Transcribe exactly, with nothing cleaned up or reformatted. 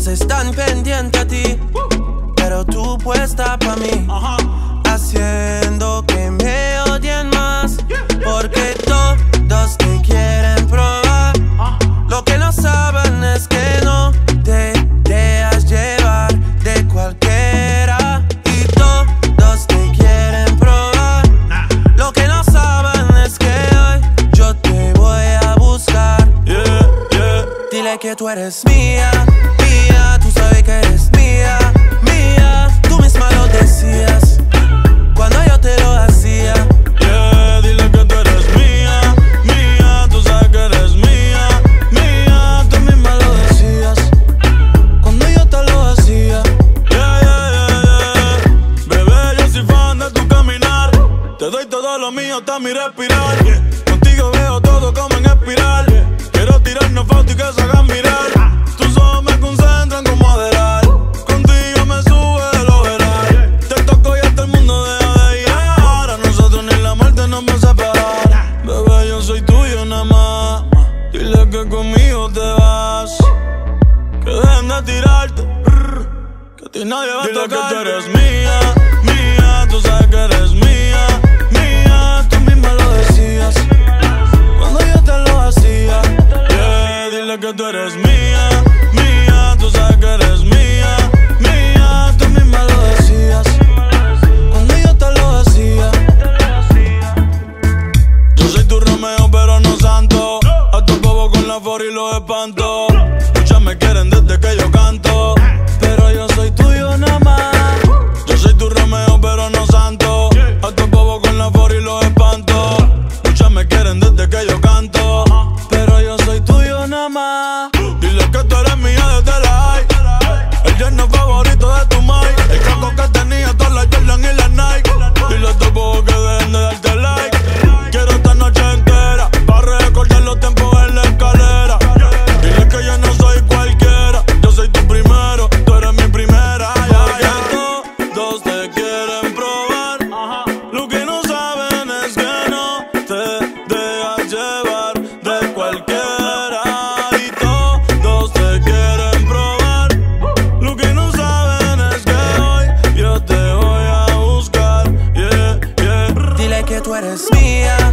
todos están pendientes a ti, pero tú puesta pa' mí, haciendo que me odien más, porque todos te quieren probar. Lo que no saben es que no te dejas llevar de cualquiera, y todos te quieren probar. Lo que no saben es que hoy yo te voy a buscar. Yeah, yeah. Dile que tú eres mía, mía, tú sabes que eres mía, mía. Tú misma lo decías cuando yo te lo hacía. Yeah, dile que tú eres mía, mía, tú sabes que eres mía, mía. Tú misma lo decías cuando yo te lo hacía. Yeah, yeah, yeah, yeah. Bebé, yo soy fan de tu caminar. Te doy todo lo mío hasta mi respirar. Contigo veo todo como en espiral. Quiero tirarnos fotos y que se hagan mirar. Tus ojos me concentran como adelar. Contigo me sube el overall. Te toco y hasta el mundo deja de llegar. A nosotros ni la muerte nos va a separar. Bebé, yo soy tuyo nada más. Dile que conmigo te vas. Que dejen de tirarte. Que a ti nadie va a tocar. Dile que tú eres mía, mía. Tú sabes que eres mía, mía. Tú misma lo decías cuando yo te lo hacía. Yeah, dile que tú eres mía, mía. Tú sabes que eres mía, mía. Tú misma lo decías cuando yo te lo hacía. Yo soy tu Romeo pero no santo. A tu bobo con la for y los espanto. Muchas me quieren desde que yo canto, pero yo soy tuyo nada más. Yo soy tu Romeo pero no santo. A tu bobo con la for y los espanto. Muchas me quieren desde que yo canto, pero yo soy tuyo nada más. Dile que tú eres mía desde la high. El yerno favorito de tu mai. El caco que tenía todas las Jordan y las Nike. Dile a tu bobo que dejen de darte like. Quiero esta noche entera para recordar los tiempos en la escalera. Dile que yo no soy cualquiera. Yo soy tu primero, tú eres mi primera. Porque todos te quieren probar. Lo que no saben es que no te dejas llevar de cualquiera. Y todos te quieren probar. Lo que no saben es que hoy yo te voy a buscar. Yeah, yeah. Dile que tú eres mía,